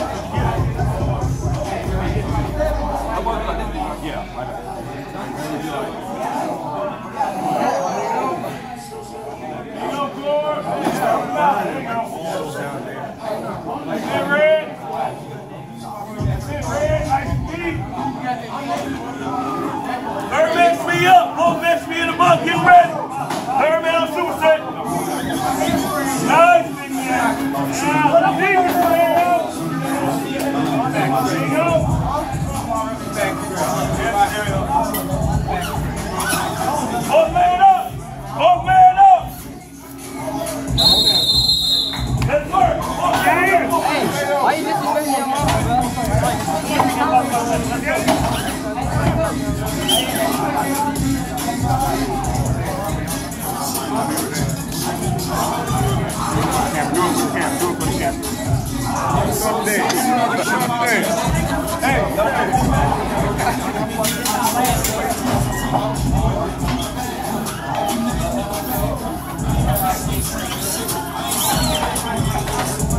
Third man, speed up. Both men speed in the box. Get ready. Third man on super set. Nice, big man. Now, defense, man. There you go. Both man up. Both man up. Let's work. Hey, why you disrespecting your mom, bro?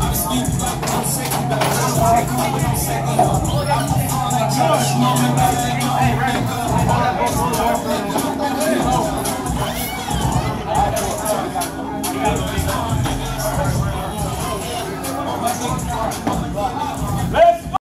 Hey.